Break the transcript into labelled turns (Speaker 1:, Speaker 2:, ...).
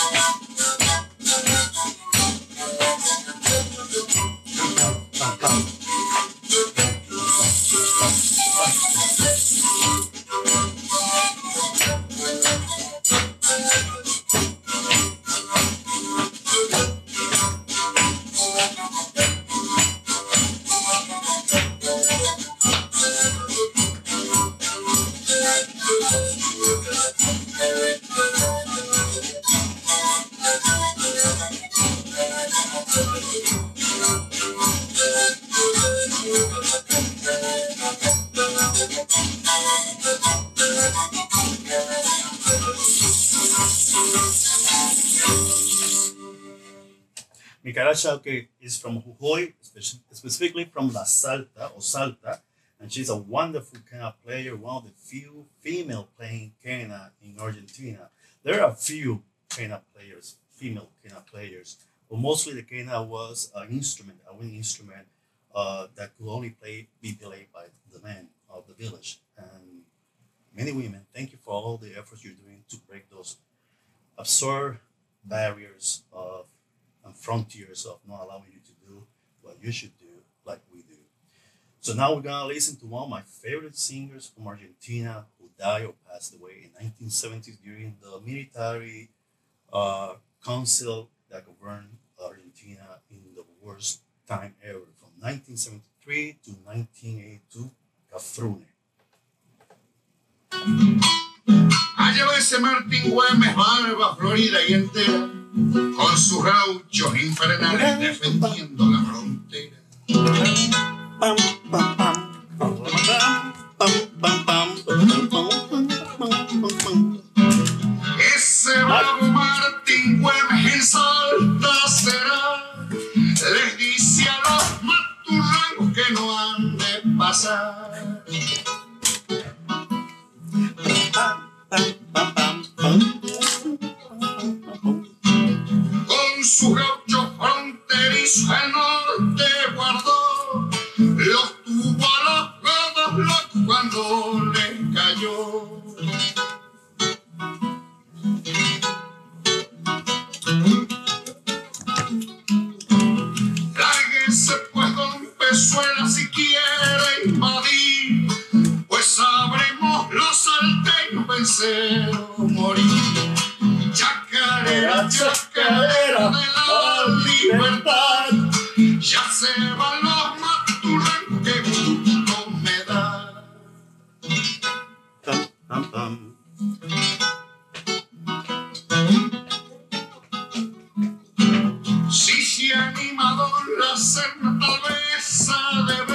Speaker 1: Micaela Schaake is from Jujuy, specifically from La Salta or Salta, and she's a wonderful quena player, one of the few female playing quena in Argentina. There are few quena players, female quena players, but mostly the quena was an instrument, a wind instrument that could only be played by the men of the village. And many women, thank you for all the efforts you're doing to break those absurd barriers of and frontiers of not allowing you to do what you should do like we do. So now we're gonna listen to one of my favorite singers from Argentina who died or passed away in 1970s during the military council that governed Argentina in the worst time ever, from 1973 to 1982, Cafrune.
Speaker 2: Allá va ese Martín Güemes, barba, Florida y entera, con sus gauchos infernales defendiendo la frontera. Ese bravo Martín Güemes en Salta será, les dice a los maturrangos que no han de pasar. Con sus gauchos fronterizos el norte guardó, los tuvo a los godos locos cuando les cayó. Lárguese pues don Pezuela si quiere invadir, pues sabremos los salteños vencer o morir. Chacarera, chacarera de la libertad, ya se van los maturrangos, que gusto me da. Si se ha animado la cena, tal vez ha de ver